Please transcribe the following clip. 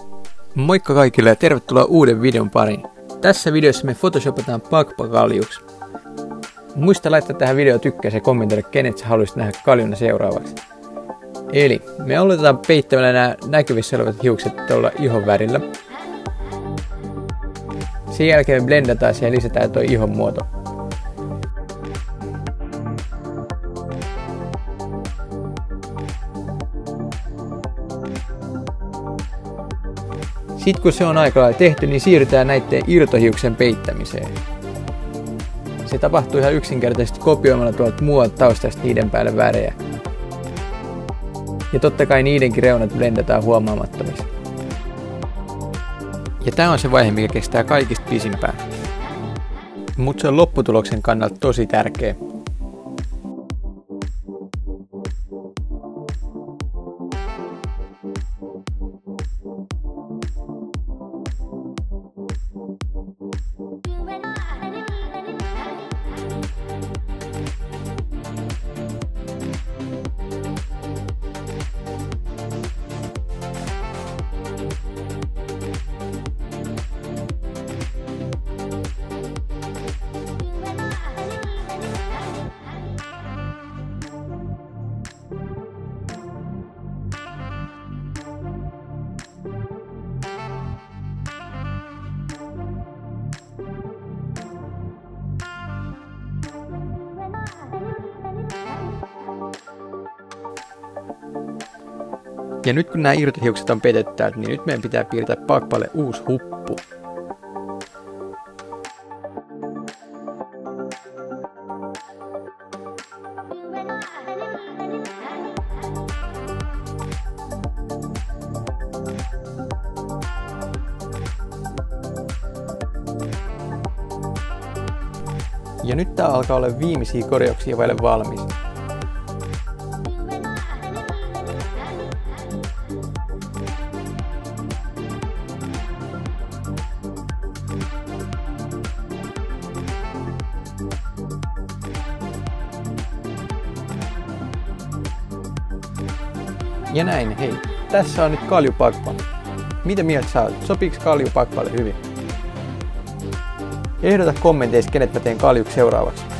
Moikka kaikille ja tervetuloa uuden videon pariin. Tässä videossa me photoshopataan pakpakaljuksi. Muista laittaa tähän videoon tykkäys ja kommentoida, kenet sä haluaisit nähdä kaljuna seuraavaksi. Eli me aloitetaan peittämällä nämä näkyvissä olevat hiukset tuolla ihon värillä. Sen jälkeen me blendataan ja lisätään tuo ihon muoto. Sitten kun se on aika lailla tehty, niin siirrytään näiden irtohiuksen peittämiseen. Se tapahtuu ihan yksinkertaisesti kopioimalla tuolta muualta taustasta niiden päälle värejä. Ja totta kai niidenkin reunat blendataan huomaamattomasti. Ja tää on se vaihe, mikä kestää kaikista pisimpään. Mutta se on lopputuloksen kannalta tosi tärkeä. Ja nyt kun nämä irtohiukset on peitetty täältä, niin nyt meidän pitää piirtää pakpalle uusi huppu. Ja nyt tää alkaa olla viimeisiä korjauksia vaille valmis. Ja näin, hei, tässä on nyt kaljupakpa. Mitä mieltä sä oot? Sopiiko kalju pakpalle hyvin? Ehdota kommenteissa, kenet mä teen kaljuksi seuraavaksi.